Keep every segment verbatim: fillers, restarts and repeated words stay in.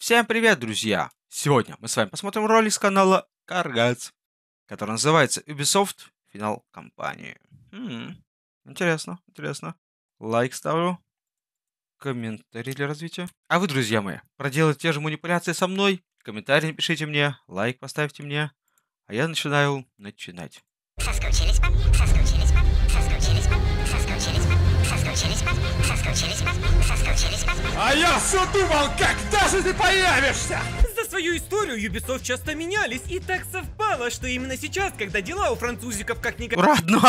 Всем привет, друзья! Сегодня мы с вами посмотрим ролик с канала Каргац, который называется Ubisoft Финал кампании. М-м, интересно, интересно. Лайк ставлю. Комментарий для развития. А вы, друзья мои, проделать те же манипуляции со мной? Комментарий напишите мне, лайк поставьте мне. А я начинаю начинать. Соскучились по мне, соскучились по мне, соскучились по мне, соскучились по мне, соскучились по мне, соскучились по мне, соскучились по мне. А я все думал, когда же ты появишься? За свою историю Ubisoft часто менялись, и так совпало, что именно сейчас, когда дела у французиков как никогда Родной!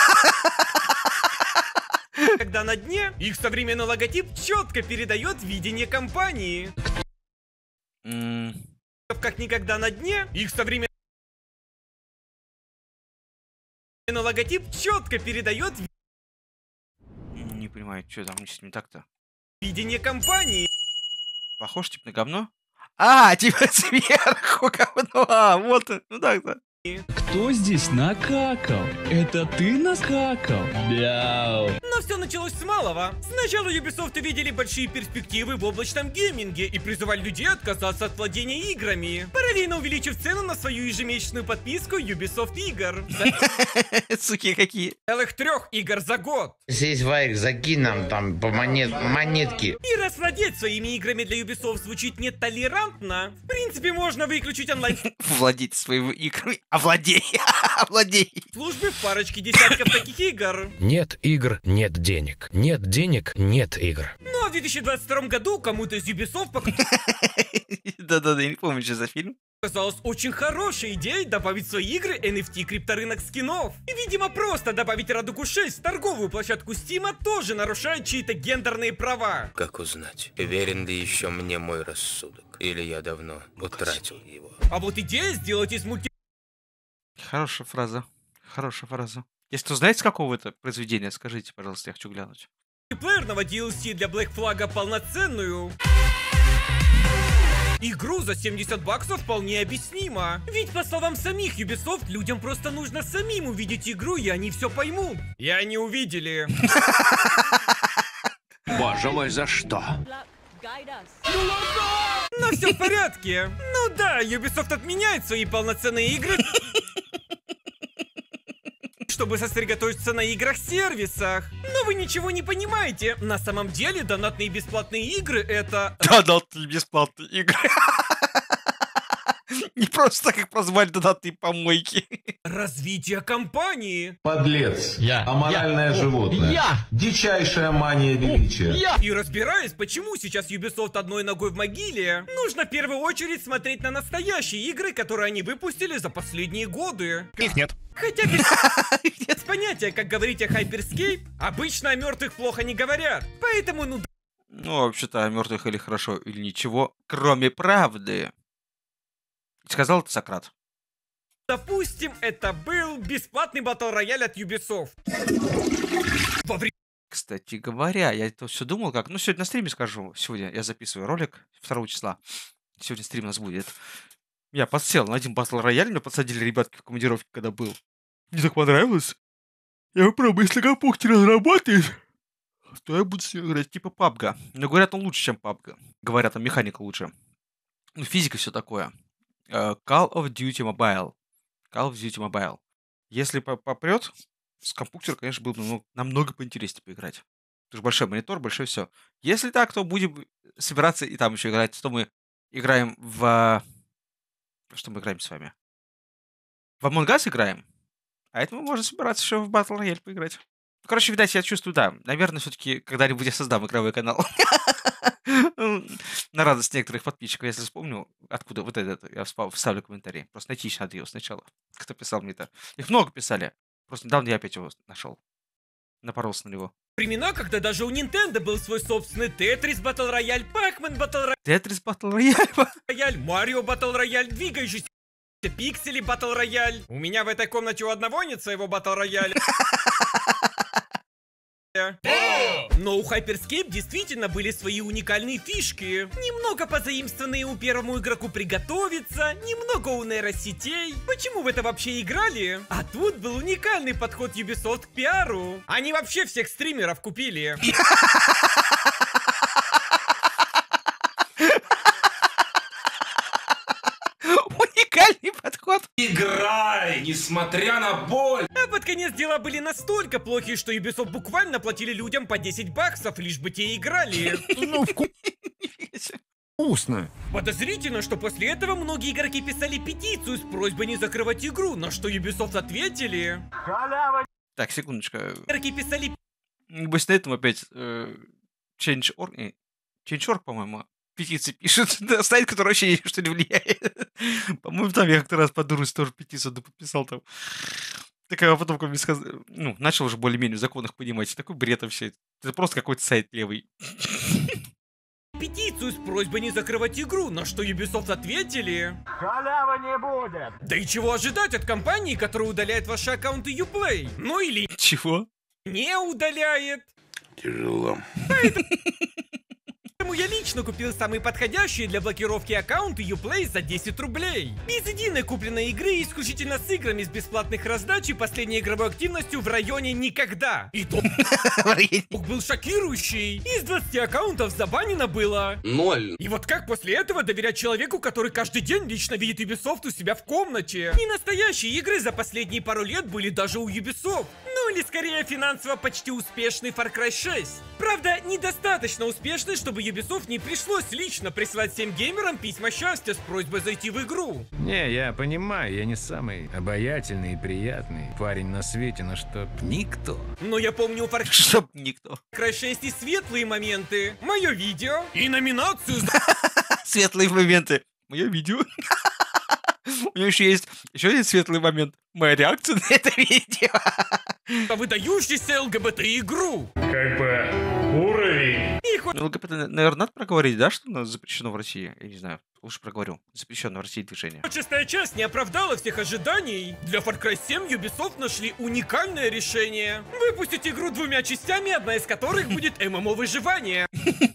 когда на дне, их современный логотип четко передает видение компании. М, Как никогда на дне, их современный логотип четко передает Не понимаю, что там с ним так-то. видение компании. Похож типа на говно? А, типа сверху говно. А, вот, он, ну так-то. Кто здесь накакал? Это ты накакал? Мяу. Но все началось с малого. Сначала Ubisoft видели большие перспективы в облачном гейминге и призывали людей отказаться от владения играми, параллельно увеличив цену на свою ежемесячную подписку Ubisoft игр. Суки какие. Целых трех игр за год. Здесь Вайк, закинь нам там по монет, монетки. И раз владеть своими играми для Ubisoft звучит нетолерантно, в принципе можно выключить онлайн Владеть своими играми. Овладей. Овладей. службы в парочке десятков таких игр. Нет игр, нет денег. Нет денег, нет игр. Ну а в две тысячи двадцать втором году кому-то из Ubisoft Да-да-да, я не помню, что за фильм. показалась очень хорошей идеей добавить в свои игры эн эф ти крипторынок скинов. И, видимо, просто добавить Радугу шесть в торговую площадку Стима тоже нарушает чьи-то гендерные права. Как узнать, верен ли еще мне мой рассудок? Или я давно утратил его? А вот идея сделать из мульти... Хорошая фраза. Хорошая фраза. Если кто знает, с какого это произведения, скажите, пожалуйста, я хочу глянуть. мультиплеерного ди эл си для Black Flag полноценную игру за семьдесят баксов вполне объяснимо. Ведь, по словам самих Ubisoft, людям просто нужно самим увидеть игру, и они все поймут. И они увидели. Боже мой, за что? Но все в порядке. Ну да, Ubisoft отменяет свои полноценные игры, чтобы сосредоточиться на играх-сервисах. Но вы ничего не понимаете. На самом деле, донатные бесплатные игры — это... Донатные бесплатные игры. Не просто так их прозвали донатные помойки. развитие компании. Подлец. Я. Аморальное Я. животное. Я. Дичайшая мания величия. И разбираясь, почему сейчас Ubisoft одной ногой в могиле, нужно в первую очередь смотреть на настоящие игры, которые они выпустили за последние годы. Их нет. Хотя без, без понятия, как говорить о Hyperscape, обычно о мертвых плохо не говорят. Поэтому, ну Ну, вообще-то, о мертвых или хорошо, или ничего, кроме правды. Сказал это Сократ. допустим, это был бесплатный батл рояль от Ubisoft. Во время Кстати говоря, я это все думал, как... Ну, сегодня на стриме скажу. Сегодня я записываю ролик второго числа. Сегодня стрим у нас будет. Я подсел на один батл рояль, меня подсадили ребятки в командировке, когда был. Мне так понравилось. Я попробую, если компьютер разработает, то я буду с ним играть типа пабга. Но говорят, он лучше, чем пабга. Говорят, там механика лучше. Ну, физика все такое. Э, Call of Duty Mobile. Call of Duty Mobile. Если по- попрет, с компьютера, конечно, было бы намного, намного поинтереснее поиграть. Потому что большой монитор, большое все. Если так, то будем собираться и там еще играть. То мы играем в... Что мы играем с вами? В Among Us играем. А это мы можем собираться еще в Battle Royale поиграть. Ну, короче, видать, я чувствую, да. Наверное, все-таки когда-нибудь я создам игровой канал. Ну, на радость некоторых подписчиков, если вспомню, откуда вот это, я вспа- вставлю комментарий. Просто найти еще надо его сначала. Кто писал мне это? Их много писали. Просто недавно я опять его нашел. Напоролся на него. времена, когда даже у Nintendo был свой собственный Tetris Battle Royale, Pac-Man Battle Тетрис Battle Royale. Royale, Mario Battle Royale, двигающийся пиксели Battle Royale. У меня в этой комнате у одного нет своего Battle Royale. Но у Hyperscape действительно были свои уникальные фишки. Немного позаимствованные у первому игроку приготовиться, немного у нейросетей. Почему в это вообще играли? А тут был уникальный подход Ubisoft к пиару. Они вообще всех стримеров купили. подход. Играй, несмотря на боль. А под конец дела были настолько плохи, что Ubisoft буквально платили людям по десять баксов, лишь бы те играли. Ну, вкусно. Подозрительно, что после этого многие игроки писали петицию с просьбой не закрывать игру, на что Ubisoft ответили. Так, секундочку. Игроки писали Небось на этом опять э, Change точка org, э, Change точка org, по-моему, петиции пишет. Да, сайт, который вообще ни на что не влияет. По-моему, там я как-то раз по дурости тоже петицию подписал там. Так, а потом, как мне сказали, ну, начал уже более-менее в законах понимать. Такой бред вообще. Это просто какой-то сайт левый. петицию с просьбой не закрывать игру, на что Ubisoft ответили. Халявы не будет. Да и чего ожидать от компании, которая удаляет ваши аккаунты Uplay? Ну или Чего? не удаляет. Тяжело. Поэтому я лично купил самые подходящие для блокировки аккаунты Uplay за десять рублей. Без единой купленной игры, исключительно с играми с бесплатных раздач и последней игровой активностью в районе никогда. И то был шокирующий. Из двадцати аккаунтов забанено было Ноль. И вот как после этого доверять человеку, который каждый день лично видит Ubisoft у себя в комнате? И настоящие игры за последние пару лет были даже у Ubisoft. Ну или скорее финансово почти успешный Far Cry шесть. Правда, недостаточно успешный, чтобы Ubisoft не пришлось лично присылать всем геймерам письма счастья с просьбой зайти в игру. Не, я понимаю, я не самый обаятельный и приятный парень на свете, но что никто. Но я помню у Far Чтоб никто. Cry шесть и светлые моменты, мое видео и номинацию за Светлые моменты. Мое видео. У него еще есть еще один светлый момент. Моя реакция на это видео. выдающийся ЛГБТ-игру. Как бы уровень. И хоть Ну, ЛГБТ, наверное, надо проговорить, да, что у нас запрещено в России? Я не знаю, лучше проговорю. Запрещено в России движение. шестая часть не оправдала всех ожиданий, для Far Cry семь Ubisoft нашли уникальное решение. Выпустить игру двумя частями, одна из которых будет эм эм о-выживание.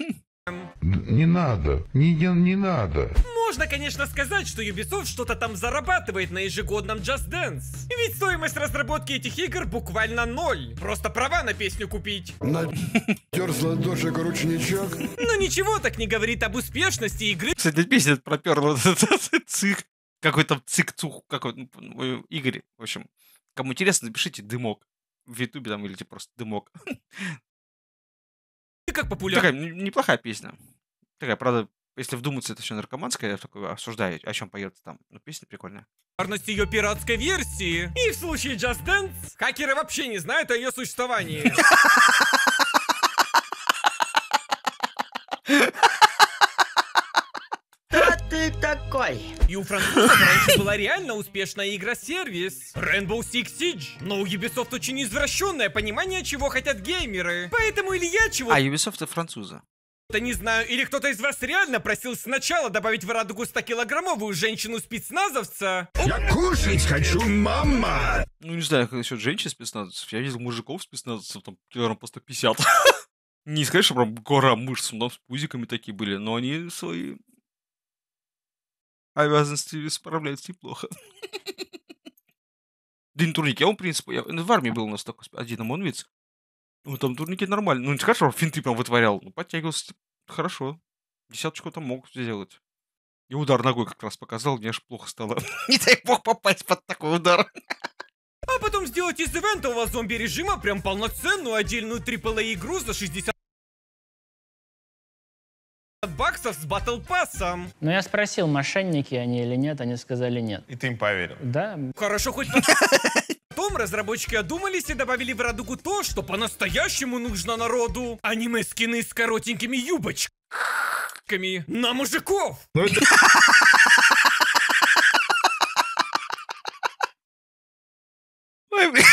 Не надо, не, не, не надо. Можно, конечно, сказать, что Ubisoft что-то там зарабатывает на ежегодном Just Dance. Ведь стоимость разработки этих игр буквально ноль. Просто права на песню купить. Натер с ладошек ручничок. Но ничего так не говорит об успешности игры. Кстати, песня проперла цик. Какой-то цик-цух, какой-то, ну, Игорь, в общем. Кому интересно, напишите «Дымок» в Ютубе там или типа просто «Дымок». Как популярна. Такая н- неплохая песня. Такая, правда, если вдуматься, это все наркоманское, я такой осуждаю, о чем поется там. Но песня прикольная. Популярность ее пиратской версии. И в случае Just Dance хакеры вообще не знают о ее существовании. Ты такой. И у французов раньше была реально успешная игра-сервис Rainbow Six Siege. Но у Ubisoft очень извращенное понимание, чего хотят геймеры. Поэтому или я А, чего-то Ubisoft это французы. не знаю, или кто-то из вас реально просил сначала добавить в радугу стокилограммовую женщину-спецназовца. Я кушать хочу, мама. Ну, не знаю, как насчет женщин спецназовцев. Я видел мужиков спецназовцев, там, килограмм по сто пятьдесят. Не сказать, что прям гора мышц, но с пузиками такие были, но они свои обязанности справляются неплохо. Да и на турнике, он, в принципе, я- в армии был у нас такой один ОМОНовец. Ну, там турники нормально. Ну, не скажешь, что финты прям вытворял. Ну, подтягивался типа, хорошо. Десяточку там мог сделать. И удар ногой как раз показал, мне аж плохо стало. Не дай бог попасть под такой удар. А потом сделать из ивентового зомби-режима прям полноценную отдельную трипл эй игру за шестьдесят баксов с батл пассом. Но я спросил, мошенники они или нет, они сказали нет. И ты им поверил. Да, Хорошо, хоть потом разработчики одумались и добавили в радугу то, что по-настоящему нужно народу. Аниме-скины с коротенькими юбочками на мужиков. Ой, блин.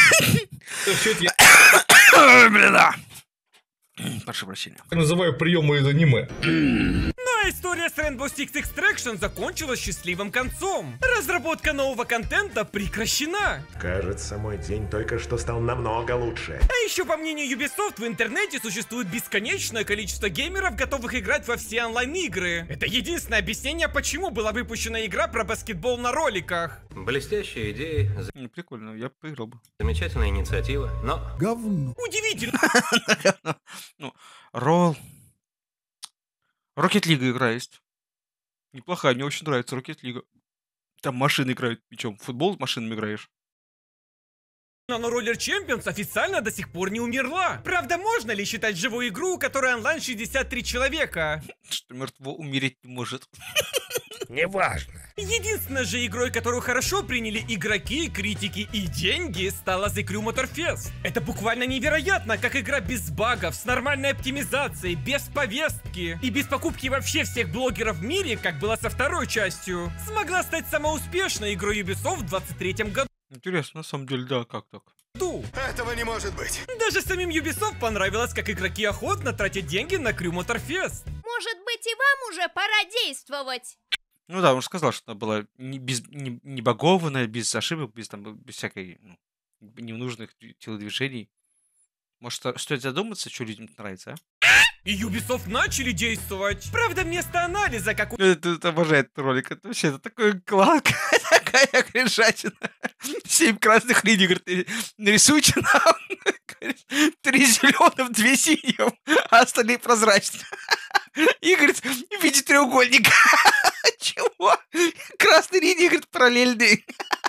Ой, блин, да. Прошу прощения. Называю приемы из аниме. Ну а история с Rainbow Six Extraction закончилась счастливым концом. Разработка нового контента прекращена. Кажется, мой день только что стал намного лучше. А еще, по мнению Ubisoft, в интернете существует бесконечное количество геймеров, готовых играть во все онлайн-игры. Это единственное объяснение, почему была выпущена игра про баскетбол на роликах. Блестящая идея, Ну, прикольно, я поиграл бы. замечательная инициатива, но Говно. Удивительно. Ну, ролл. Rocket League игра есть. Неплохая, мне очень нравится Rocket League. Там машины играют мячом. В футбол с машинами играешь. Nano Roller Champions официально до сих пор не умерла. Правда, можно ли считать живую игру, у которой онлайн шестьдесят три человека? Что мертво умереть не может. Неважно. Единственной же игрой, которую хорошо приняли игроки, критики и деньги, стала The Crew Motorfest. Это буквально невероятно, как игра без багов, с нормальной оптимизацией, без повестки и без покупки вообще всех блогеров в мире, как было со второй частью, смогла стать самой успешной игрой Ubisoft в двадцать третьем году. Интересно, на самом деле, да, как так? Этого не может быть. Даже самим Ubisoft понравилось, как игроки охотно тратят деньги на Crew Motorfest. Может быть, и вам уже пора действовать? Ну да, он же сказал, что она была не, без, не, не багованная, без ошибок, без, там, без всякой ну, ненужных телодвижений. Может, а- стоит задуматься, что людям нравится, а? И Ubisoft начали действовать. Правда, вместо анализа, как у... Это, это обожает этот ролик. Это вообще это такой класс, такая кринжатина. Семь красных линий, говорит, нарисуйте нам. Говорит, три зеленым, две синим, а остальные прозрачные. И, говорит, в виде треугольника. Чего? Красные линии, говорит, параллельные.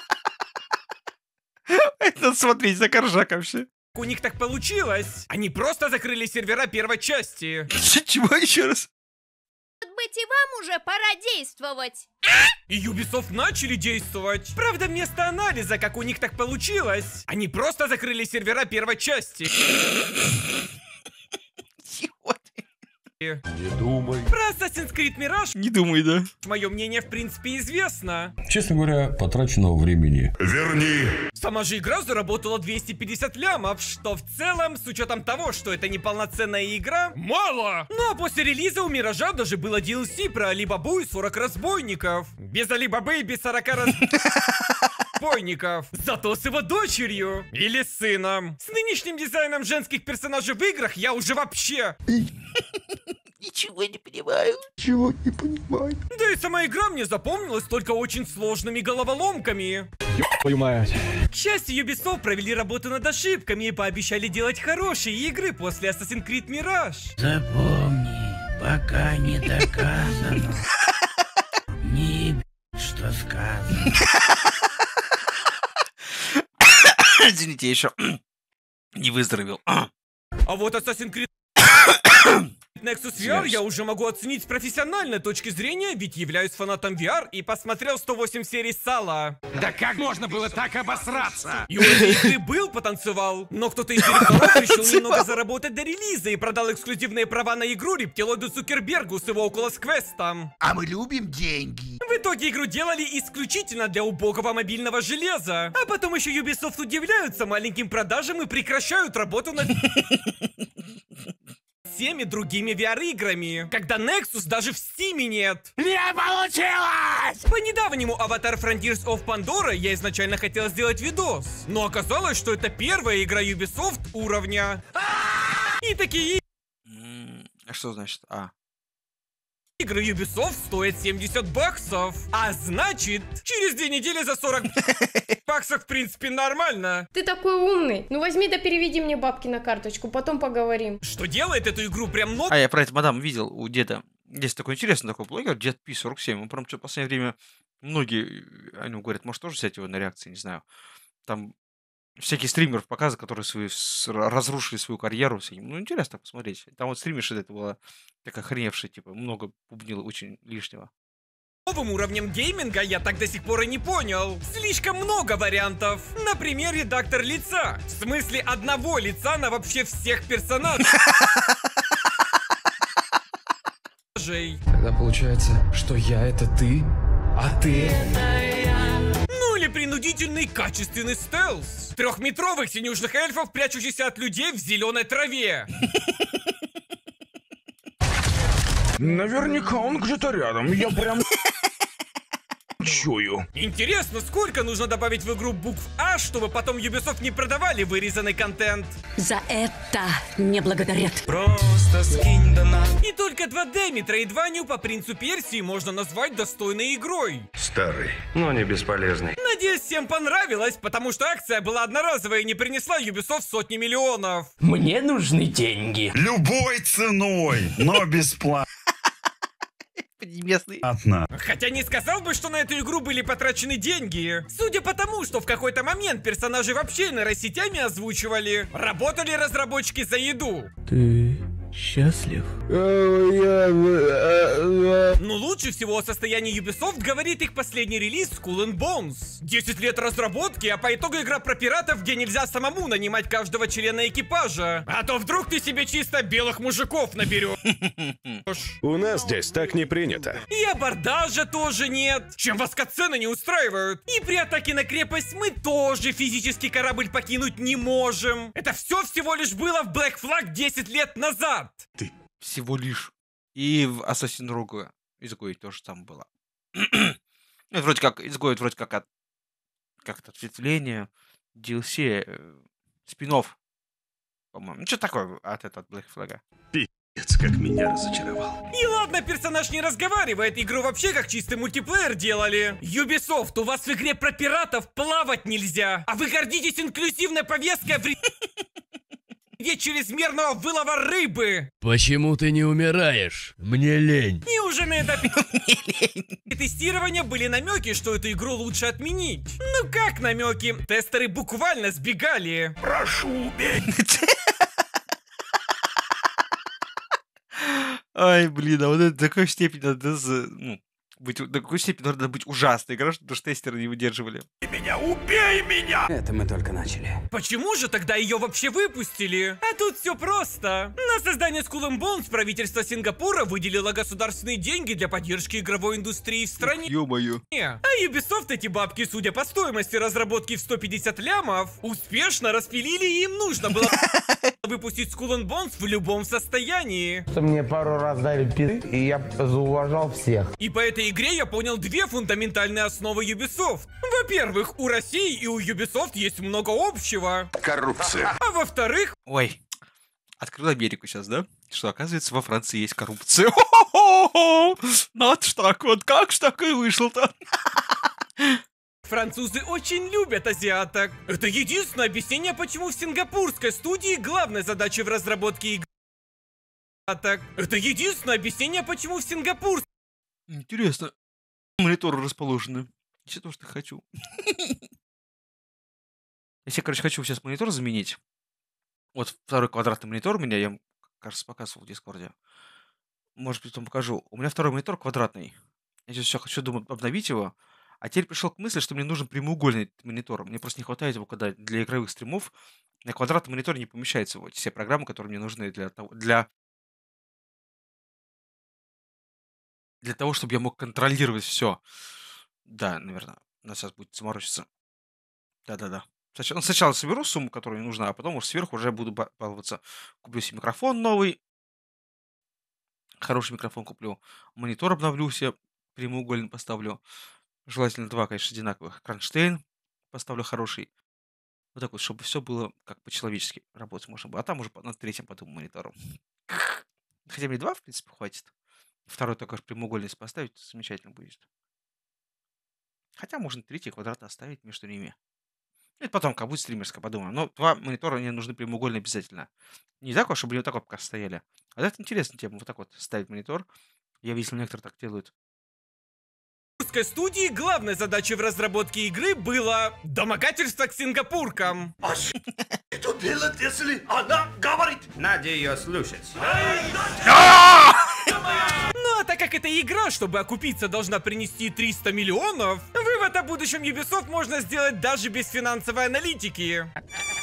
Это надо смотреть за коржак вообще. у них так получилось. Они просто закрыли сервера первой части. Чего еще раз? Может быть, и вам уже пора действовать. И Ubisoft начали действовать. Правда, вместо анализа, как у них так получилось, они просто закрыли сервера первой части. Не думай. Про Assassin's Creed Mirage, не думай, да. мое мнение, в принципе, известно. Честно говоря, потраченного времени. Верни. Сама же игра заработала двести пятьдесят лямов, что в целом, с учетом того, что это не полноценная игра, мало. Ну а после релиза у Миража даже было ди эл си про Алибабу и сорок разбойников. Без Алибабы и без сорока разбойников. Зато с его дочерью. Или сыном. С нынешним дизайном женских персонажей в играх я уже вообще... Ничего не понимаю. Ничего не понимаю. Да и сама игра мне запомнилась только очень сложными головоломками. Твою мать. К счастью, Ubisoft провели работу над ошибками и пообещали делать хорошие игры после Assassin's Creed Mirage. Запомни, пока не доказано. Не еб***, что сказано. Извините, я еще не выздоровел. А вот Assassin's Creed Nexus ви ар я уже могу оценить с профессиональной точки зрения, ведь являюсь фанатом ви ар и посмотрел сто восемь серий Сала. Да как можно было так обосраться? И у этой игры был потанцевал, но кто-то из директоров решил немного заработать до релиза и продал эксклюзивные права на игру рептилоиду Цукербергу с его Oculus Quest'ом. А мы любим деньги. В итоге игру делали исключительно для убогого мобильного железа. А потом еще Ubisoft удивляются маленьким продажам и прекращают работу над... всеми другими ви ар-играми, когда Nexus даже в Steam нет. Не получилось! По недавнему Avatar Frontiers of Pandora я изначально хотел сделать видос, но оказалось, что это первая игра Ubisoft уровня. И такие А что значит А? игры Ubisoft стоят семьдесят баксов. А значит, через две недели за сорок баксов, в принципе, нормально. Ты такой умный. Ну возьми да переведи мне бабки на карточку, потом поговорим. Что делает эту игру прям много... А я про это, мадам, видел у деда. Есть такой интересный такой блогер, дед пи сорок семь. Он прям что в последнее время многие о нем говорят, может тоже взять его на реакции, не знаю. Там всякие стримеров показывают, которые свои, с, разрушили свою карьеру. Ну, интересно посмотреть. Там вот стримерша это была такая охреневшая, типа, много бубнила очень лишнего. Новым уровнем гейминга я так до сих пор и не понял. Слишком много вариантов. Например, редактор лица. В смысле одного лица на вообще всех персонажей. Тогда получается, что я это ты, а ты... Ну или принудительный качественный стелс. Трехметровых синюшных эльфов, прячущихся от людей в зеленой траве. Наверняка он где-то рядом. Я прям чую. Интересно, сколько нужно добавить в игру букв А, чтобы потом Ubisoft не продавали вырезанный контент? За это не благодарят. Просто скинь донат. И только два дэ Metroidvania по принцу Персии можно назвать достойной игрой. Старый, но не бесполезный. Надеюсь, всем понравилось, потому что акция была одноразовая и не принесла Ubisoft сотни миллионов. Мне нужны деньги. Любой ценой, но бесплатно. не местный. Одна. Хотя не сказал бы, что на эту игру были потрачены деньги. Судя по тому, что в какой-то момент персонажи вообще нейросетями озвучивали, работали разработчики за еду. Ты счастлив? Но лучше всего о состоянии Ubisoft говорит их последний релиз Skull and Bones. десять лет разработки, а по итогу игра про пиратов, где нельзя самому нанимать каждого члена экипажа. А то вдруг ты себе чисто белых мужиков наберешь. У нас здесь так не принято. И абордажа тоже нет. Чем вас катсцены не устраивают. И при атаке на крепость мы тоже физически корабль покинуть не можем. Это все всего лишь было в Black Flag десять лет назад. Ты всего лишь. И в Assassin's Rogue изгой тоже там было. Это вроде как изгой, вроде как от как-то ответвление, ди эл си, э, спин-офф, по-моему. Ну, что такое от этого Black Flag? Пи***ц, как меня разочаровал. И ладно, персонаж не разговаривает, игру вообще как чистый мультиплеер делали. Ubisoft, у вас в игре про пиратов плавать нельзя, а вы гордитесь инклюзивной повесткой в где чрезмерного вылова рыбы. Почему ты не умираешь? Мне лень. И уже на этапе тестирования были намеки, что эту игру лучше отменить. Ну как намеки? Тестеры буквально сбегали. Прошу, убей. Ай, блин, а вот это до такой степени надо, ну, быть, до какой степени надо быть ужасной игра, что даже тестеры не выдерживали. Меня, убей меня! Это мы только начали. Почему же тогда ее вообще выпустили? А тут все просто. На создание Skull and Bones правительство Сингапура выделило государственные деньги для поддержки игровой индустрии в стране. Ё-моё. А Ubisoft эти бабки, судя по стоимости разработки в сто пятьдесят лямов, успешно распилили, и им нужно было выпустить Skull and Bones в любом состоянии. Мне пару раз дали пи***, и я зауважал всех. И по этой игре я понял две фундаментальные основы Ubisoft. Во-первых, у России и у Ubisoft есть много общего. Коррупция. А во-вторых... Ой, открыл Америку сейчас, да? Что, оказывается, во Франции есть коррупция. Надо ж так вот, как ж так и вышло-то? Французы очень любят азиаток. Это единственное объяснение, почему в сингапурской студии главной задачей в разработке игры... Это единственное объяснение, почему в Сингапур... Интересно. Мониторы расположены. Все то, что хочу. Если, короче, хочу сейчас монитор заменить. Вот второй квадратный монитор у меня, я, кажется, показывал в Дискорде. Может быть, потом покажу. У меня второй монитор квадратный. Я сейчас все хочу, думаю, обновить его. А теперь пришел к мысли, что мне нужен прямоугольный монитор. Мне просто не хватает его, когда для игровых стримов на квадратном мониторе не помещаются вот все программы, которые мне нужны для того, для... для того, чтобы я мог контролировать все. Да, наверное, надо сейчас будет заморочиться. Да-да-да. Сначала, ну, сначала соберу сумму, которая мне нужна, а потом уж сверху уже буду ба- баловаться. Куплю себе микрофон новый. Хороший микрофон куплю. Монитор обновлю себе. Прямоугольный поставлю. Желательно два, конечно, одинаковых. Кронштейн поставлю хороший. Вот так вот, чтобы все было как по-человечески работать можно было. А там уже по- над третьим подумаю монитором. Хотя мне два, в принципе, хватит. Второй такой же прямоугольный если поставить, замечательно будет. Хотя можно третий квадрат оставить между ними. Это потом, как будет стримерская, подумаем. Но два монитора мне нужны прямоугольные обязательно. Не так вот, чтобы они вот так вот пока стояли. А это интересная тема. Вот так вот ставить монитор. Я видел, некоторые так делают. В сингапурской студии главной задачей в разработке игры было домогательство к сингапуркам. А что делать, если она говорит? Надо ее слушать. Ну а так как эта игра, чтобы окупиться, должна принести триста миллионов, вывод о будущем Ubisoft можно сделать даже без финансовой аналитики.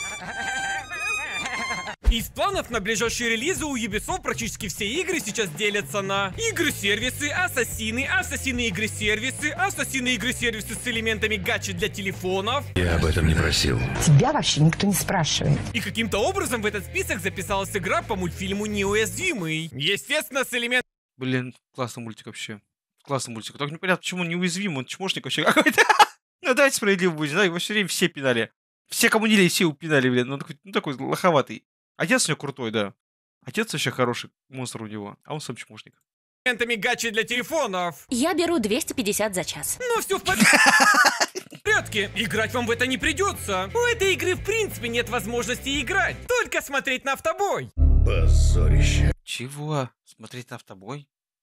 Из планов на ближайшие релизы у Ubisoft практически все игры сейчас делятся на игры-сервисы, ассасины, ассасины-игры-сервисы, ассасины-игры-сервисы с элементами гачи для телефонов. Я об этом не просил. Тебя вообще никто не спрашивает. И каким-то образом в этот список записалась игра по мультфильму «Неуязвимый». Естественно, с элементами... Блин, классный мультик вообще. Классный мультик. Только непонятно, почему он неуязвим, он чмошник вообще какой-то. Ну давайте справедливо будет, да, его все время все пинали. Все, кому не лень, все упинали, блин. Он такой, ну, такой лоховатый. Отец у него крутой, да. Отец вообще хороший, монстр у него, а он сам чмошник. элементами гачи для телефонов. Я беру двести пятьдесят за час. Ну все в порядке. Играть вам в это не придется. У этой игры в принципе нет возможности играть. Только смотреть на автобой. Позорище. Чего? Смотреть на автобой?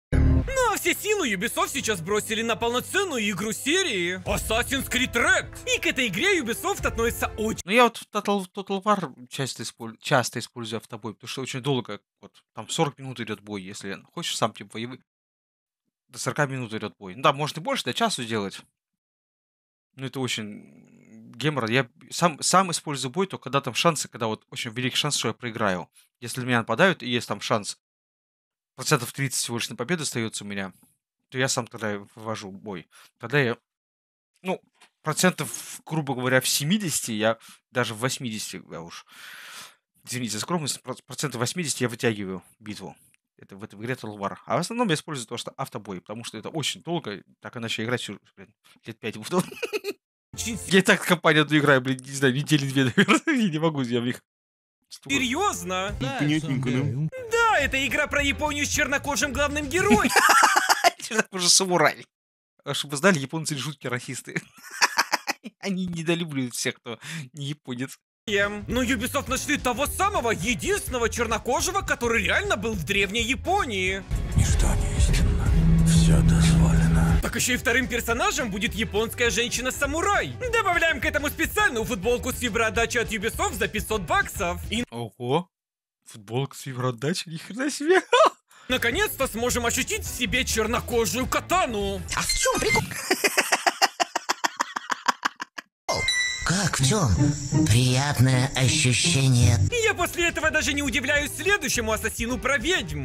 Ну а все силы Ubisoft сейчас бросили на полноценную игру серии Assassin's Creed Red. И к этой игре Ubisoft относится очень... Ну я вот в Total, Total War часто, исполь... часто использую автобой, потому что очень долго, вот, там сорок минут идет бой, если хочешь сам типа воевать. До сорока минут идет бой. Ну да, может и больше, до часу делать. Но это очень геморно. Я сам, сам использую бой, только когда там шансы, когда вот очень великий шанс, что я проиграю. Если меня нападают, и есть там шанс, процентов тридцать всего лишь на победу остается у меня, то я сам тогда вывожу бой. Тогда я, ну, процентов, грубо говоря, в семидесяти, я даже в восьмидесяти, я уж, извините за скромность, процентов восьмидесяти я вытягиваю битву. Это в этой игре Total War. А в основном я использую то, что автобой, потому что это очень долго, так иначе играть всю, блин, лет пять буду. Я и так компанию одну играю, блин, не знаю, недели две, наверное, я не могу, я в них... Серьезно? Понятненько, ну. Да, это игра про Японию с чернокожим главным героем. Чернокожий самурай. Чтобы вы знали, японцы жуткие расисты. Они недолюбливают всех, кто не японец. Но Ubisoft нашли того самого, единственного чернокожего, который реально был в древней Японии. Ничто не истинно, все дозволено. Так еще и вторым персонажем будет японская женщина-самурай. Добавляем к этому специальную футболку с фиброотдачей от Ubisoft за пятьсот баксов. И... Ого, футболка с фиброотдачей, ни хрена себе. Наконец-то сможем ощутить в себе чернокожую катану. А в чем прикол? Как в чем? Приятное ощущение. Я после этого даже не удивляюсь следующему ассасину про ведьм.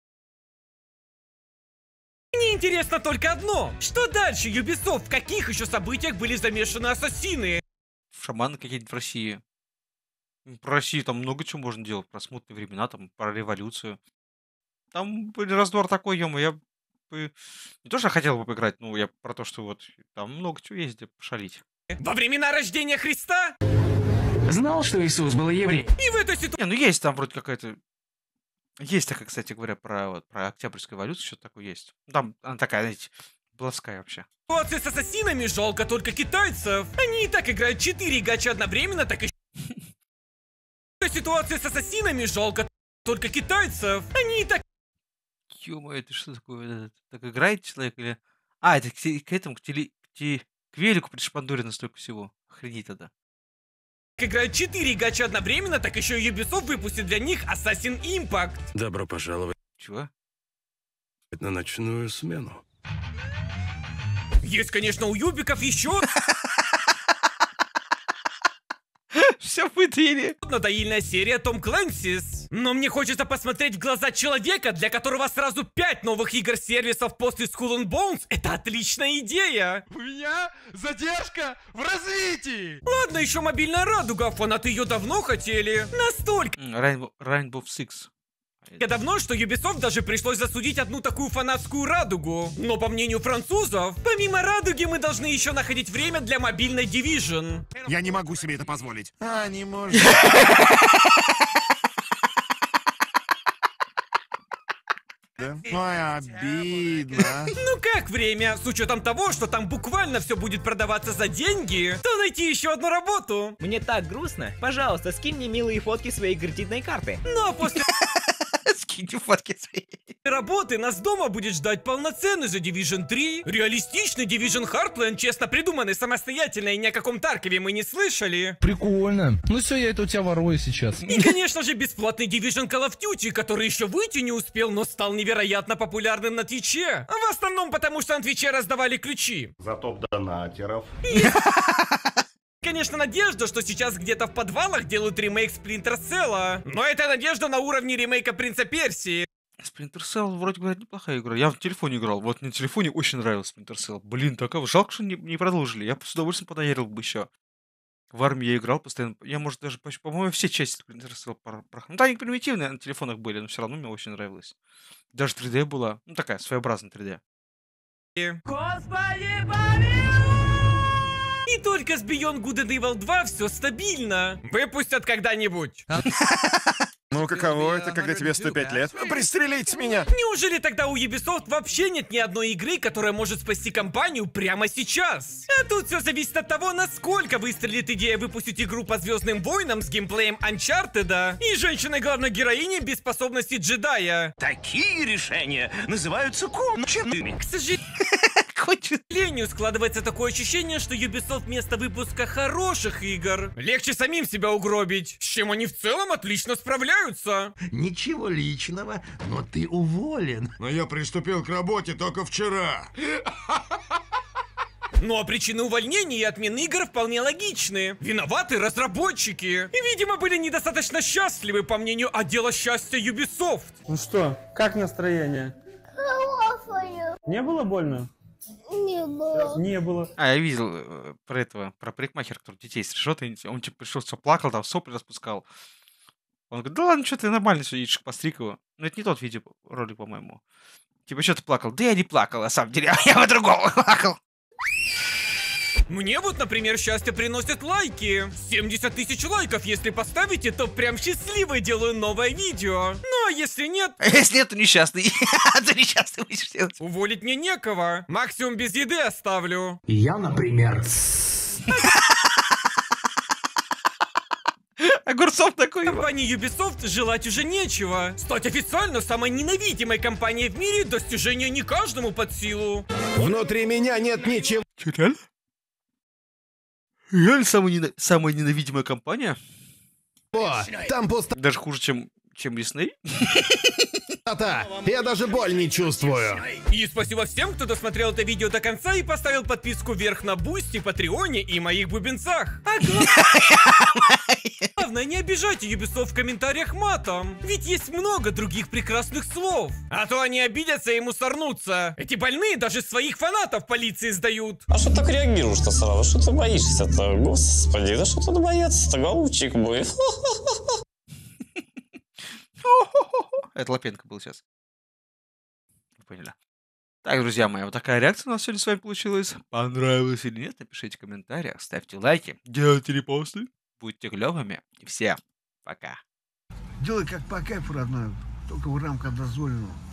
Мне интересно только одно. Что дальше, Ubisoft? В каких еще событиях были замешаны ассасины? Шаманы какие-нибудь в России. Про Россию там много чего можно делать. Про смутные времена, там, про революцию. Там раздор такой, ё я бы... Не то, что хотел бы поиграть, но я про то, что вот там много чего есть, где пошалить. Во времена рождения Христа? Знал, что Иисус был еврей? И в этой ситуации... Не, ну есть там вроде какая-то... Есть такая, кстати говоря, про, вот, про Октябрьскую революцию, что-то такое есть. Там она такая, знаете, плоская вообще. Ситуация с ассасинами жалко только китайцев. Они и так играют четыре гачи одновременно, так и... Ситуация с ассасинами жалко только китайцев. Они и так... Ё-моё, это что такое? Так играет человек или... А, это к, к этому, к, теле, к, те, к велику пришпандурено столько всего. Охренеть тогда. Играют четыре гачи одновременно, так еще и Ubisoft выпустит для них Assassin's Impact. Добро пожаловать. Чего? На ночную смену. Есть, конечно, у юбиков еще... Все выдали. Надоильная серия Том Клэнсис. Но мне хочется посмотреть в глаза человека, для которого сразу пять новых игр-сервисов после Skull and Bones — это отличная идея. У меня задержка в развитии. Ладно, еще мобильная радуга, фанаты ее давно хотели. Настолько. Rainbow, Rainbow Six. Я давно, что Ubisoft даже пришлось засудить одну такую фанатскую радугу. Но по мнению французов, помимо радуги мы должны еще находить время для мобильной Division. Я не могу себе это позволить. А, не можешь. Ой, обидно. Ну как время? С учетом того, что там буквально все будет продаваться за деньги, то найти еще одну работу. Мне так грустно. Пожалуйста, скинь мне милые фотки своей кредитной карты. Ну а после... Скиньте фотки свои. Работы нас дома будет ждать полноценный The Division три, реалистичный Division Heartland, честно придуманный самостоятельно, и ни о каком Таркове мы не слышали. Прикольно. Ну все, я это у тебя ворую сейчас. И, конечно же, бесплатный Division Call of Duty, который еще выйти не успел, но стал невероятно популярным на Твиче. В основном потому, что на Твиче раздавали ключи. За топ-донатеров. Конечно, надежда, что сейчас где-то в подвалах делают ремейк Splinter Cell. Но это надежда на уровне ремейка Принца Персии. Splinter Cell, вроде говоря, неплохая игра. Я в телефоне играл. Вот на телефоне очень нравился Splinter Cell. Блин, такая жалко, что не, не продолжили. Я с удовольствием подоверил бы еще. В армии я играл постоянно. Я, может, даже, по-моему, все части Splinter Cell прохожу. Ну, да, они примитивные на телефонах были, но все равно мне очень нравилось. Даже три дэ была. Ну, такая, своеобразная три дэ. Господи, помилуй! И только с Beyond Good and Evil два все стабильно. Выпустят когда-нибудь. Ну, каково это, когда тебе сто пять лет? Пристрелите меня! Неужели тогда у Ubisoft вообще нет ни одной игры, которая может спасти компанию прямо сейчас? А тут все зависит от того, насколько выстрелит идея выпустить игру по Звездным войнам с геймплеем Uncharted и женщиной главной героини без способности джедая. Такие решения называются конченными. К сожалению, складывается такое ощущение, что Ubisoft вместо выпуска хороших игр легче самим себя угробить, с чем они в целом отлично справляются. Ничего личного, но ты уволен. Но я приступил к работе только вчера. Ну а причины увольнения и отмены игр вполне логичны. Виноваты разработчики. И, видимо, были недостаточно счастливы, по мнению отдела счастья Ubisoft. Ну что, как настроение? Хорошее. Не было больно? Не было. Не было. А, я видел э, про этого, про парикмахера, который детей стрижет, и он типа пришел, все плакал, там сопли распускал. Он говорит, да ладно, что ты нормально все едешь, постриг его. Но это не тот видео, ролик, по-моему. Типа, что ты плакал? Да я не плакал, на самом деле, я по-другому плакал. Мне вот, например, счастье приносят лайки. семьдесят тысяч лайков, если поставите, то прям счастливо делаю новое видео. Ну а если нет... А если нет, то несчастный. То несчастный будешь делать. Уволить мне некого. Максимум без еды оставлю. Я, например. Огурцов такой. Компании Ubisoft желать уже нечего. Стать официально самой ненавидимой компанией в мире — достижение не каждому под силу. Внутри меня нет ничего. Че, реально? Реально самая, нена... самая ненавидимая компания? О, там пусто. Даже хуже, чем, чем Дисней? Я даже боль не чувствую. И спасибо всем, кто досмотрел это видео до конца и поставил подписку вверх на Бусти, Патреоне и моих бубенцах. А главное, не обижайте Ubisoft в комментариях матом. Ведь есть много других прекрасных слов. А то они обидятся и мусорнутся. Эти больные даже своих фанатов полиции сдают. А что так реагируешь-то сразу? Что ты боишься-то? Господи, да что тут бояться-то, голубчик мой? Это Лапенко был сейчас. Поняли. Так, друзья мои, вот такая реакция у нас сегодня с вами получилась. Понравилось или нет, напишите в комментариях, ставьте лайки, делайте репосты. Будьте клевыми. И всем пока. Делай как по кайфу, родной, только в рамках дозволенного.